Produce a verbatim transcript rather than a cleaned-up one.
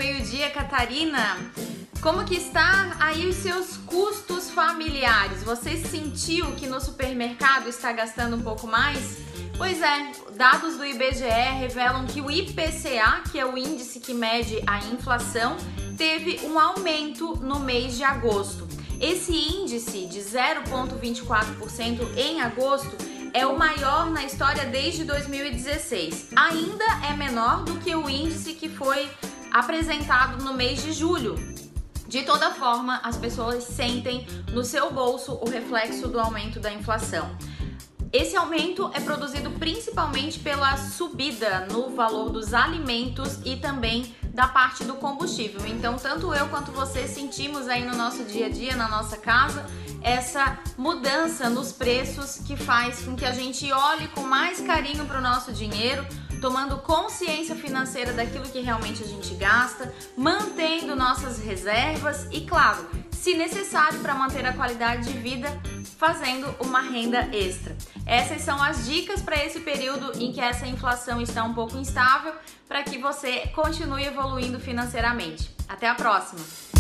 meio-dia, Catarina. Como que está aí os seus custos familiares? Você sentiu que no supermercado está gastando um pouco mais? Pois é, dados do I B G E revelam que o I P C A, que é o índice que mede a inflação, teve um aumento no mês de agosto. Esse índice de zero vírgula vinte e quatro por cento em agosto é o maior na história desde dois mil e dezesseis. Ainda é menor do que o índice que foi apresentado no mês de julho. De toda forma, as pessoas sentem no seu bolso o reflexo do aumento da inflação. Esse aumento é produzido principalmente pela subida no valor dos alimentos e também da parte do combustível. Então, tanto eu quanto você sentimos aí no nosso dia a dia, na nossa casa, essa mudança nos preços que faz com que a gente olhe com mais carinho para o nosso dinheiro, tomando consciência financeira daquilo que realmente a gente gasta, mantendo nossas reservas e, claro, se necessário para manter a qualidade de vida, fazendo uma renda extra. Essas são as dicas para esse período em que essa inflação está um pouco instável, para que você continue evoluindo financeiramente. Até a próxima!